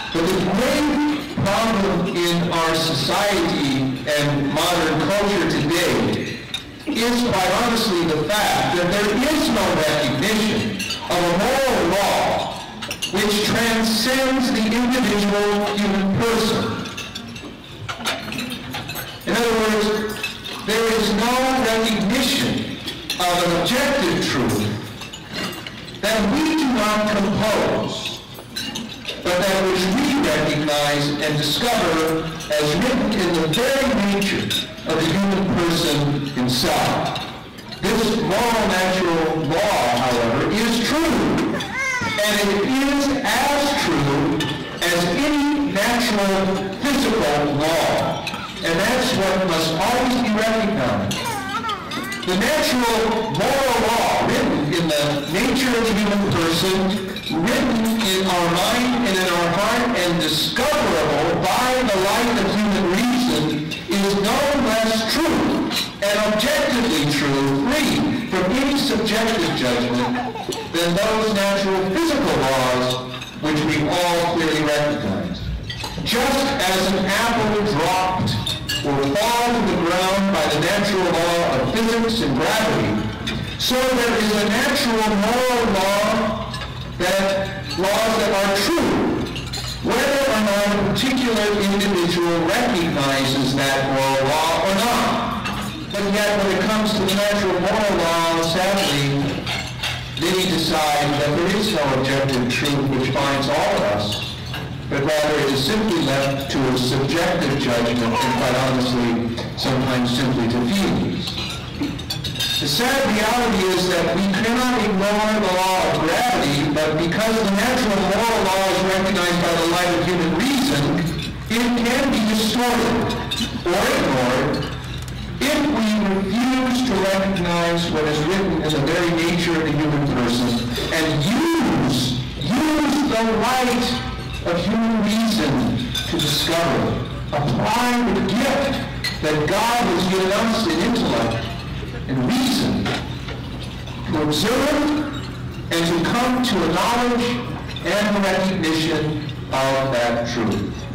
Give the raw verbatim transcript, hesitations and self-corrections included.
But the great problem in our society and modern culture today is, quite honestly, the fact that there is no recognition of a moral law which transcends the individual human person. In other words, there is no recognition of an objective truth that we do not compose, but that which we recognize and discover as written in the very nature of the human person himself. This moral natural law, however, is true, and it is as true as any natural physical law, and that's what must always be recognized. The natural moral law written in the nature of the human person, written in our mind and in our heart, and discoverable by the light of human reason, is no less true and objectively true, free from any subjective judgment, than those natural physical laws which we all clearly recognize. Just as an apple dropped or fall to the ground by the natural law of physics and gravity, so there is a natural moral law, that laws that are true, whether or not a particular individual recognizes that moral law or not. But yet, when it comes to the natural moral law, sadly, many decide that there is no objective truth which binds all of us, but rather it is simply left to a subjective judgment, and quite honestly, sometimes simply to feelings. The sad reality is that we cannot ignore the law of gravity, but because the natural moral law is recognized by the light of human reason, it can be distorted or ignored if we refuse to recognize what is written in the very nature of the human person and use, use the light of human reason to discover, apply the gift that God has given us in intellect and reason to observe and to come to a knowledge and recognition of that truth.